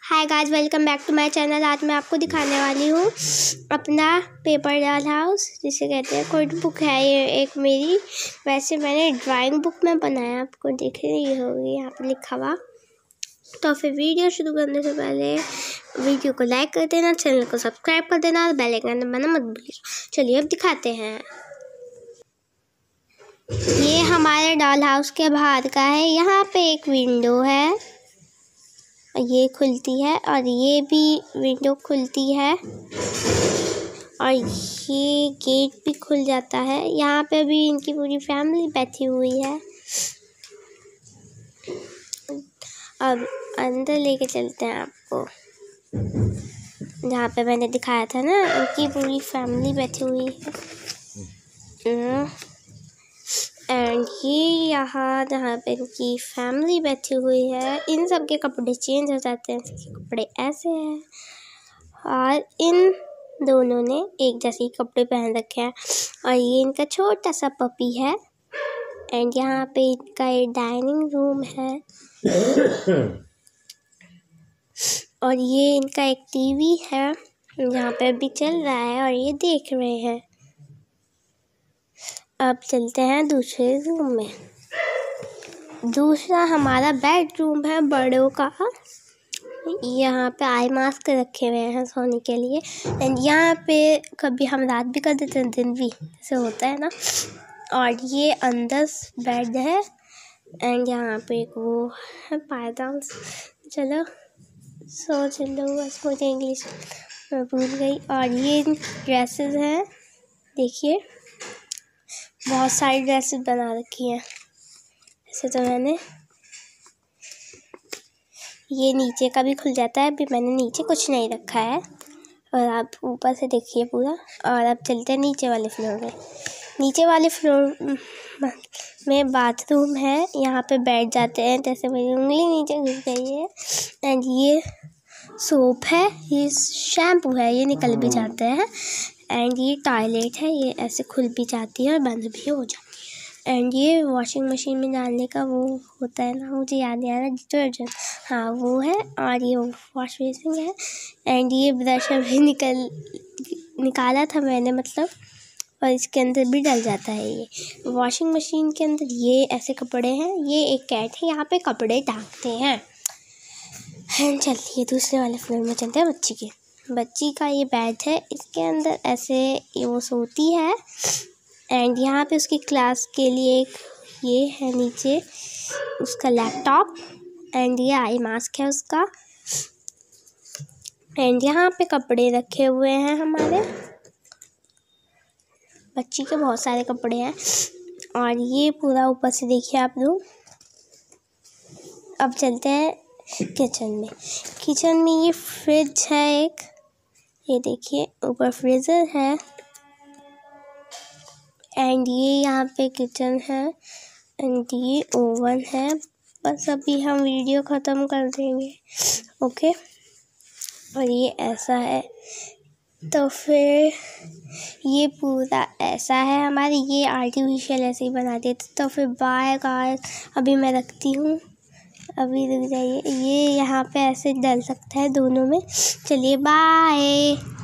Hi guys, welcome back to my channel. आज मैं आपको दिखाने वाली हूँ अपना पेपर डॉल हाउस, जिसे कहते हैं। कोड बुक है ये एक मेरी। वैसे मैंने ड्राइंग बुक में बनाया, आपको दिख रही होगी यहाँ पे लिखा हुआ। तो फिर वीडियो शुरू करने से पहले वीडियो को लाइक कर देना, चैनल को सब्सक्राइब कर देना और बेल आइकन दबाना मत भूलिएगा। चलिए अब दिखाते हैं। ये हमारे डॉल हाउस के बाहर का है। यहाँ पे एक विंडो है, ये खुलती है और ये भी विंडो खुलती है और ये गेट भी खुल जाता है। यहाँ पे भी इनकी पूरी फैमिली बैठी हुई है। अब अंदर लेके चलते हैं आपको, जहाँ पे मैंने दिखाया था ना, इनकी पूरी फैमिली बैठी हुई है। एंड ये यहाँ जहाँ पे इनकी फैमिली बैठी हुई है, इन सब के कपड़े चेंज हो जाते हैं। इसके कपड़े ऐसे हैं और इन दोनों ने एक जैसे कपड़े पहन रखे हैं। और ये इनका छोटा सा पपी है। एंड यहाँ पे इनका एक डाइनिंग रूम है और ये इनका एक टीवी है जहाँ पे अभी चल रहा है और ये देख रहे हैं। अब चलते हैं दूसरे रूम में। दूसरा हमारा बेडरूम है बड़ों का। यहाँ पे आई मास्क रखे हुए हैं सोने के लिए। एंड यहाँ पे कभी हम रात भी कर देते हैं, दिन भी, जैसे होता है ना। और ये अंदर बेड है। एंड यहाँ पे एक वो है पायदान। चलो बस मुझे इंग्लिश मैं भूल गई। और ये ड्रेसेस हैं, देखिए बहुत सारी ड्रेसेस बना रखी हैं। ऐसे तो मैंने ये नीचे का भी खुल जाता है। अभी मैंने नीचे कुछ नहीं रखा है और आप ऊपर से देखिए पूरा। और अब चलते हैं नीचे वाले फ्लोर में। नीचे वाले फ्लोर में बाथरूम है। यहाँ पे बैठ जाते हैं, जैसे मेरी उंगली नीचे घुस गई है। एंड ये सोप है, ये शैम्पू है, ये निकल भी जाते हैं। एंड ये टॉयलेट है, ये ऐसे खुल भी जाती है और बंद भी हो जाती है। एंड ये वॉशिंग मशीन में डालने का वो होता है ना, मुझे याद नहीं आ रहा, डिटर्जेंट, हाँ वो है। और ये वॉश बेसिन है। एंड ये ब्रश अभी निकाला था मैंने, मतलब, और इसके अंदर भी डल जाता है ये वॉशिंग मशीन के अंदर। ये ऐसे कपड़े हैं, ये एक कैट है, यहाँ पे कपड़े टांगते हैं। एंड चलिए दूसरे वाले फ्लोर में चलते हैं। बच्ची का ये बेड है, इसके अंदर ऐसे वो सोती है। एंड यहाँ पे उसकी क्लास के लिए एक ये है नीचे उसका लैपटॉप। एंड ये आई मास्क है उसका। एंड यहाँ पे कपड़े रखे हुए हैं हमारे बच्ची के, बहुत सारे कपड़े हैं। और ये पूरा ऊपर से देखिए आप लोग। अब चलते हैं किचन में ये फ्रिज है एक, ये देखिए ऊपर फ्रीजर है। एंड ये यहाँ पे किचन है। एंड ये ओवन है। बस अभी हम वीडियो ख़त्म कर देंगे, ओके। और ये ऐसा है, तो फिर ये पूरा ऐसा है हमारी। ये आर्टिफिशियल ऐसे ही बना देते। तो फिर बाय गाइस, अभी मैं रखती हूँ, अभी रुक जाइए। ये यहाँ पे ऐसे डल सकता है दोनों में। चलिए बाय।